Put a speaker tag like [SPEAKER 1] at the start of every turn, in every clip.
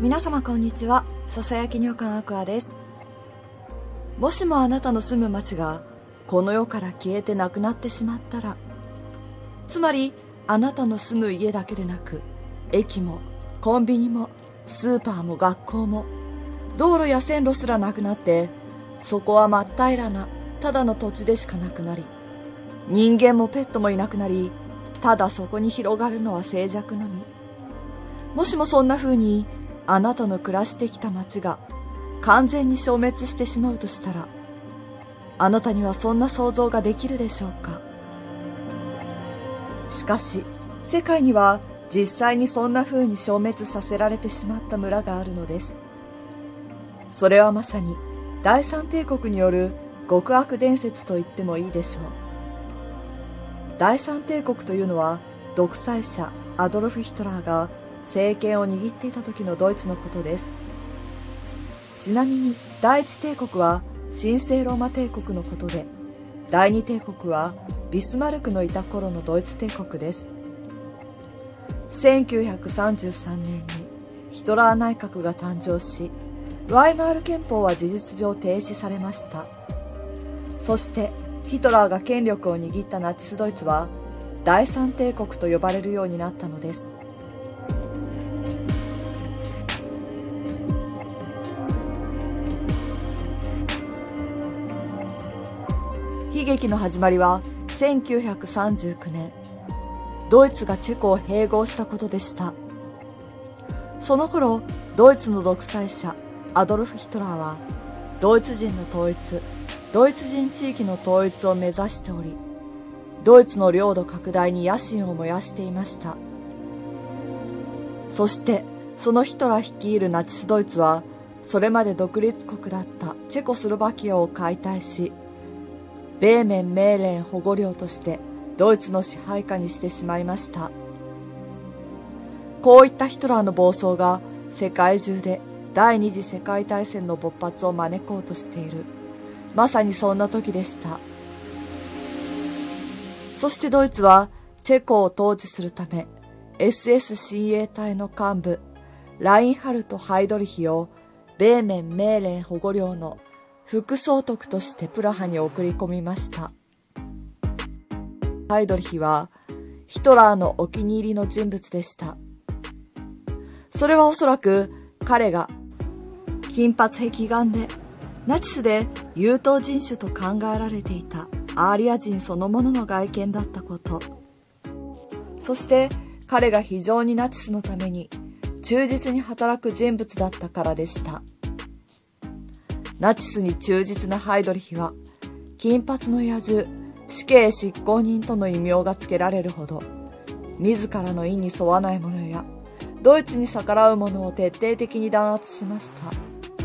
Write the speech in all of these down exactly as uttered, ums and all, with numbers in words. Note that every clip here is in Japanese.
[SPEAKER 1] 皆様こんにちは。ささやきにょかのアクアです。もしもあなたの住む町がこの世から消えてなくなってしまったら、つまりあなたの住む家だけでなく、駅もコンビニもスーパーも学校も道路や線路すらなくなって、そこは真っ平らなただの土地でしかなくなり、人間もペットもいなくなり、ただそこに広がるのは静寂のみ。もしもそんな風にあなたの暮らしてきた町が完全に消滅してしまうとしたら、あなたにはそんな想像ができるでしょうか。しかし世界には実際にそんな風に消滅させられてしまった村があるのです。それはまさに第三帝国による極悪伝説と言ってもいいでしょう。第三帝国というのは独裁者アドルフ・ヒトラーが政権を握っていた時のドイツのことです。ちなみに第一帝国は神聖ローマ帝国のことで、第二帝国はビスマルクのいた頃のドイツ帝国です。せんきゅうひゃくさんじゅうさんねんにヒトラー内閣が誕生し、ワイマール憲法は事実上停止されました。そしてヒトラーが権力を握ったナチスドイツは第三帝国と呼ばれるようになったのです。悲劇の始まりはせんきゅうひゃくさんじゅうきゅうねん、ドイツがチェコを併合したことでした。その頃ドイツの独裁者アドルフ・ヒトラーはドイツ人の統一、ドイツ人地域の統一を目指しており、ドイツの領土拡大に野心を燃やしていました。そしてそのヒトラー率いるナチスドイツは、それまで独立国だったチェコスロバキアを解体し、ベーメン・メーレン保護領としてドイツの支配下にしてしまいました。こういったヒトラーの暴走が世界中で第二次世界大戦の勃発を招こうとしている、まさにそんな時でした。そしてドイツはチェコを統治するため エスエス 親衛隊の幹部ラインハルト・ハイドリヒをベーメン・メーレン保護領の副総督としてプラハに送り込みました。ハイドリヒはヒトラーのお気に入りの人物でした。それはおそらく彼が金髪碧眼でナチスで優等人種と考えられていたアーリア人そのものの外見だったこと、そして彼が非常にナチスのために忠実に働く人物だったからでした。ナチスに忠実なハイドリヒは金髪の野獣、死刑執行人との異名がつけられるほど、自らの意に沿わない者やドイツに逆らう者を徹底的に弾圧しました。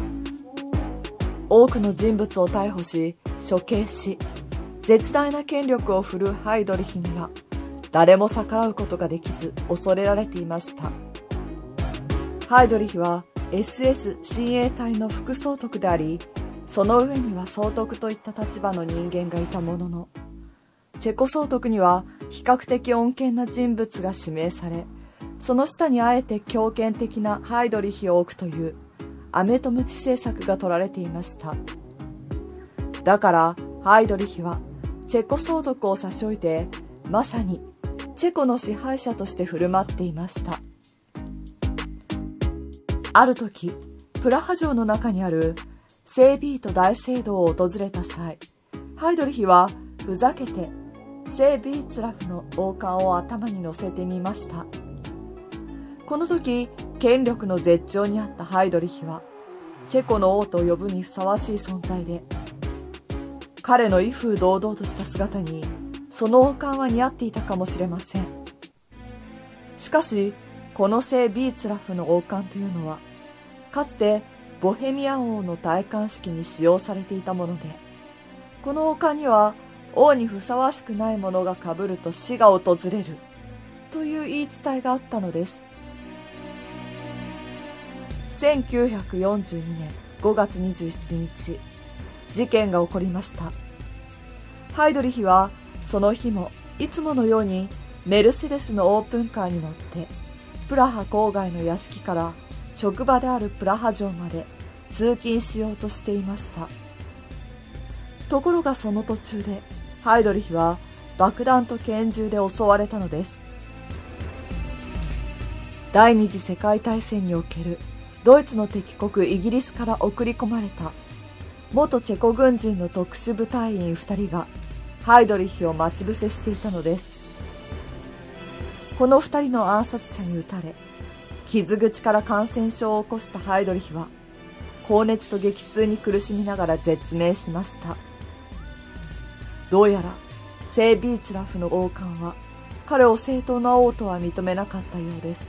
[SPEAKER 1] 多くの人物を逮捕し処刑し、絶大な権力を振るうハイドリヒには誰も逆らうことができず恐れられていました。ハイドリヒは エスエス 親衛隊の副総督であり、その上には総督といった立場の人間がいたものの、チェコ総督には比較的穏健な人物が指名され、その下にあえて強権的なハイドリヒを置くという飴と鞭政策が取られていました。だからハイドリヒはチェコ総督を差し置いて、まさにチェコの支配者として振る舞っていました。ある時、プラハ城の中にある聖ビート大聖堂を訪れた際、ハイドリヒはふざけて聖ビーツラフの王冠を頭に乗せてみました。この時、権力の絶頂にあったハイドリヒはチェコの王と呼ぶにふさわしい存在で、彼の威風堂々とした姿にその王冠は似合っていたかもしれません。しかしこの聖ビーツラフの王冠というのは、かつてボヘミアン王の戴冠式に使用されていたもので、この王冠には王にふさわしくないものがかぶると死が訪れるという言い伝えがあったのです。せんきゅうひゃくよんじゅうにねんごがつにじゅうしちにち、事件が起こりました。ハイドリヒはその日もいつものようにメルセデスのオープンカーに乗ってプラハ郊外の屋敷から職場であるプラハ城まで通勤しようとしていました。ところがその途中でハイドリヒは爆弾と拳銃で襲われたのです。第二次世界大戦におけるドイツの敵国イギリスから送り込まれた元チェコ軍人の特殊部隊員ふたりがハイドリヒを待ち伏せしていたのです。このふたりの暗殺者に撃たれ、傷口から感染症を起こしたハイドリヒは高熱と激痛に苦しみながら絶命しました。どうやら聖ビーツラフの王冠は彼を正当な王とは認めなかったようです。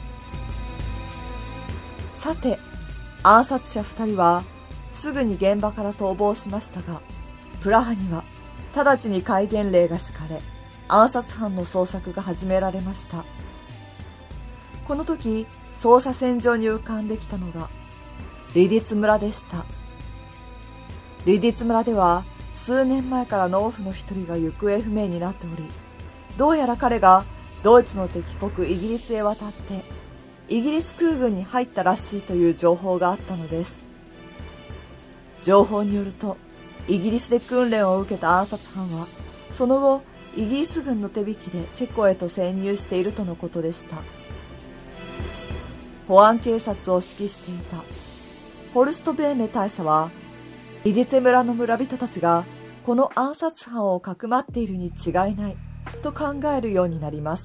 [SPEAKER 1] さて、暗殺者ふたりはすぐに現場から逃亡しましたが、プラハには直ちに戒厳令が敷かれ、暗殺犯の捜索が始められました。この時、捜査線上に浮かんできたのがリディツ村でした。リディツ村では数年前から農夫の一人が行方不明になっており、どうやら彼がドイツの敵国イギリスへ渡ってイギリス空軍に入ったらしいという情報があったのです。情報によると、イギリスで訓練を受けた暗殺犯はその後イギリス軍の手引きでチェコへと潜入しているとのことでした。保安警察を指揮していたホルスト・ベーメ大佐は、リディツェ村の村人たちがこの暗殺犯をかくまっているに違いないと考えるようになります。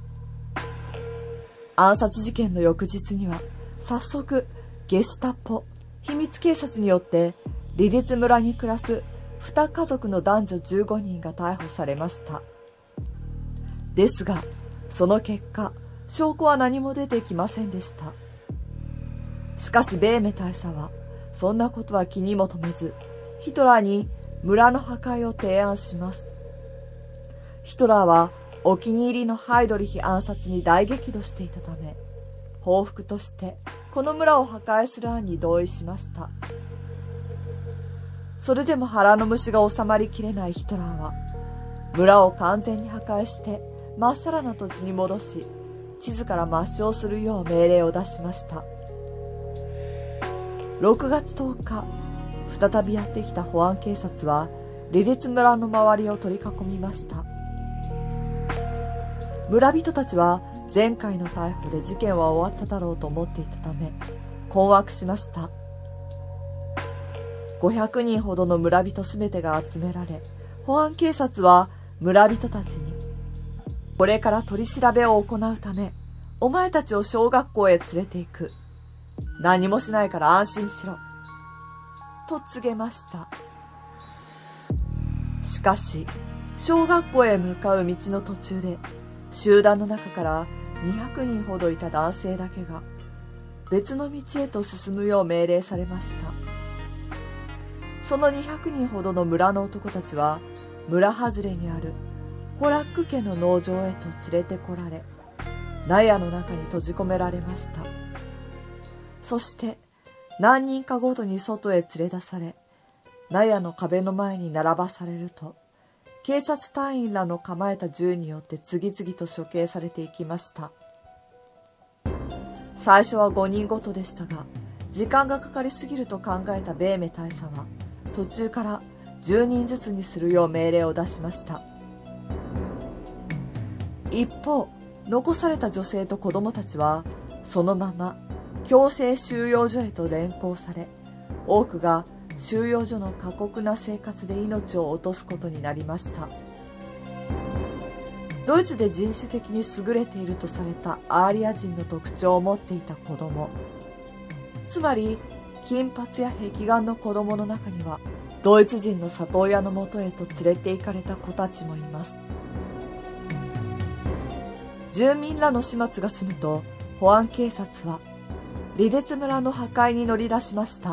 [SPEAKER 1] 暗殺事件の翌日には早速ゲシュタッポ秘密警察によってリディツ村に暮らすに家族の男女じゅうごにんが逮捕されました。ですがその結果、証拠は何も出てきませんでした。しかしベーメ大佐はそんなことは気にも留めず、ヒトラーに村の破壊を提案します。ヒトラーはお気に入りのハイドリヒ暗殺に大激怒していたため、報復としてこの村を破壊する案に同意しました。それでも腹の虫が収まりきれないヒトラーは、村を完全に破壊してまっさらな土地に戻し、地図から抹消するよう命令を出しました。ろくがつとおか、再びやってきた保安警察はリディツ村の周りを取り囲みました。村人たちは前回の逮捕で事件は終わっただろうと思っていたため困惑しました。ごひゃくにんほどの村人すべてが集められ、保安警察は村人たちに、これから取り調べを行うためお前たちを小学校へ連れて行く。何もしないから安心しろと告げました。しかし小学校へ向かう道の途中で、集団の中からにひゃくにんほどいた男性だけが別の道へと進むよう命令されました。そのにひゃくにんほどの村の男たちは村外れにあるホラック家の農場へと連れてこられ、納屋の中に閉じ込められました。そして何人かごとに外へ連れ出され、納屋の壁の前に並ばされると、警察隊員らの構えた銃によって次々と処刑されていきました。最初はごにんごとでしたが、時間がかかりすぎると考えたベーメ大佐は途中からじゅうにんずつにするよう命令を出しました。一方、残された女性と子供たちはそのまま強制収容所へと連行され、多くが収容所の過酷な生活で命を落とすことになりました。ドイツで人種的に優れているとされたアーリア人の特徴を持っていた子供、つまり金髪や壁眼の子供の中にはドイツ人の里親のもとへと連れて行かれた子たちもいます。住民らの始末が済むと、保安警察はリデツ村の破壊に乗り出しました。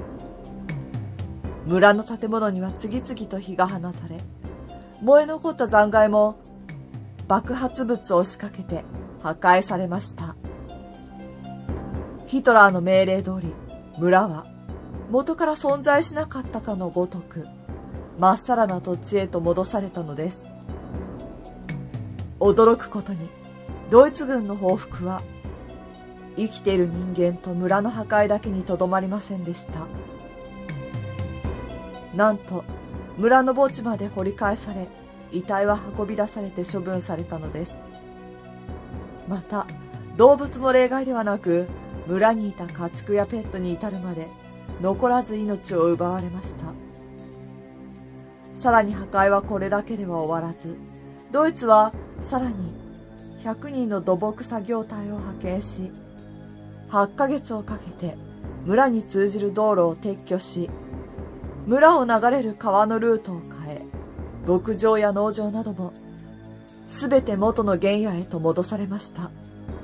[SPEAKER 1] 村の建物には次々と火が放たれ、燃え残った残骸も爆発物を仕掛けて破壊されました。ヒトラーの命令通り、村は元から存在しなかったかのごとく、まっさらな土地へと戻されたのです。驚くことに、ドイツ軍の報復は生きている人間と村の破壊だけにとどまりませんでした。なんと村の墓地まで掘り返され、遺体は運び出されて処分されたのです。また動物も例外ではなく、村にいた家畜やペットに至るまで残らず命を奪われました。さらに破壊はこれだけでは終わらず、ドイツはさらにひゃくにんの土木作業隊を派遣し、はちかげつをかけて村に通じる道路を撤去し、村を流れる川のルートを変え、牧場や農場などもすべて元の原野へと戻されました。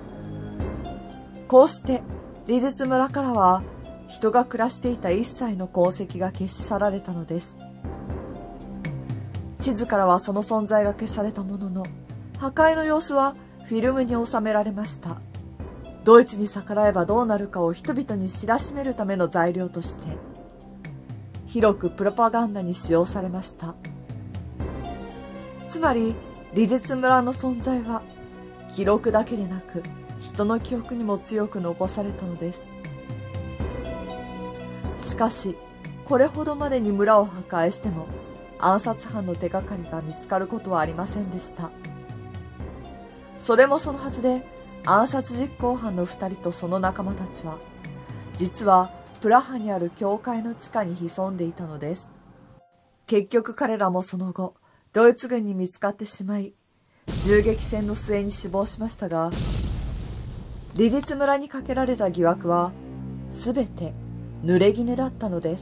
[SPEAKER 1] こうしてリデツ村からは人が暮らしていた一切の痕跡が消し去られたのです。地図からはその存在が消されたものの、破壊の様子はフィルムに収められました。ドイツに逆らえばどうなるかを人々に知らしめるための材料として広くプロパガンダに使用されました。つまりリデツ村の存在は記録だけでなく人の記憶にも強く残されたのです。しかしこれほどまでに村を破壊しても暗殺犯の手がかりが見つかることはありませんでした。それもそのはずで、暗殺実行犯のふたりとその仲間たちは実はプラハにある教会の地下に潜んでいたのです。結局彼らもその後ドイツ軍に見つかってしまい、銃撃戦の末に死亡しましたが、リデツ村にかけられた疑惑はすべて濡れ衣だったのです。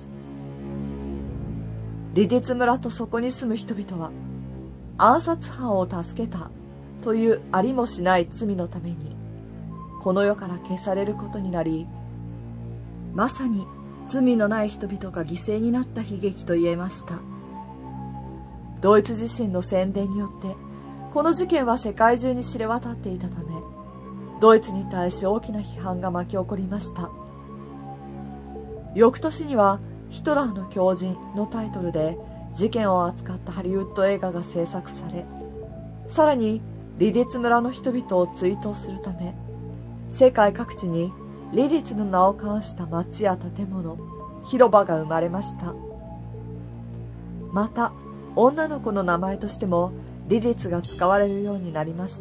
[SPEAKER 1] リデツ村とそこに住む人々は暗殺犯を助けたというありもしない罪のためにこの世から消されることになり、まさに罪のない人々が犠牲になった悲劇と言えました。ドイツ自身の宣伝によってこの事件は世界中に知れ渡っていたため、ドイツに対し大きな批判が巻き起こりました。翌年にはヒトラーの狂人のタイトルで事件を扱ったハリウッド映画が制作され、さらにリデツ村の人々を追悼するため世界各地にリデツの名を冠した町や建物、広場が生まれました。また女の子の名前としてもリデツが使われるようになりました。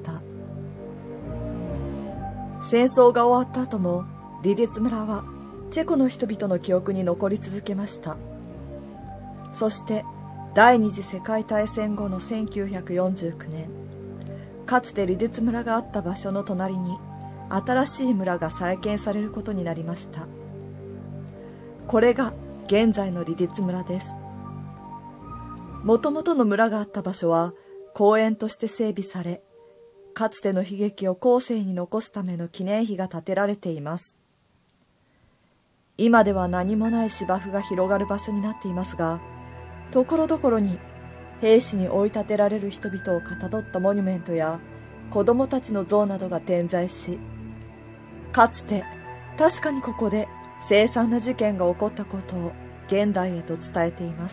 [SPEAKER 1] 戦争が終わった後もリデツ村はチェコの人々の記憶に残り続けました。そして第二次世界大戦後のせんきゅうひゃくよんじゅうきゅうねん、かつてリデツ村があった場所の隣に新しい村が再建されることになりました。これが現在のリデツ村です。もともとの村があった場所は公園として整備され、かつての悲劇を後世に残すための記念碑が建てられています。今では何もない芝生が広がる場所になっていますが、ところどころに兵士に追い立てられる人々をかたどったモニュメントや子供たちの像などが点在し、かつて確かにここで凄惨な事件が起こったことを現代へと伝えています。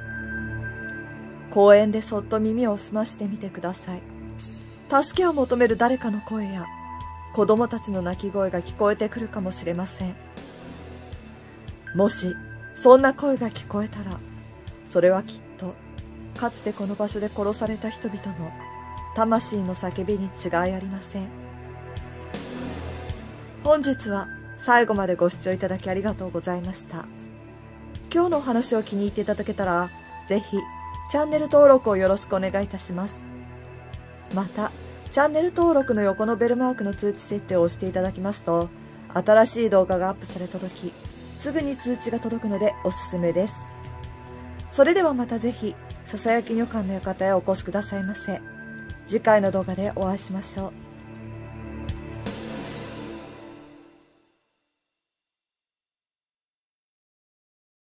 [SPEAKER 1] 公園でそっと耳を澄ましてみてください。助けを求める誰かの声や子供たちの泣き声が聞こえてくるかもしれません。もしそんな声が聞こえたら、それはきっとかつてこの場所で殺された人々の魂の叫びに違いありません。本日は最後までご視聴いただきありがとうございました。今日のお話を気に入っていただけたら、ぜひチャンネル登録をよろしくお願いいたします。またチャンネル登録の横のベルマークの通知設定を押していただきますと、新しい動画がアップされた時すぐに通知が届くのでおすすめです。それではまたぜひささやき女官の館へお越しくださいませ。次回の動画でお会いしましょう。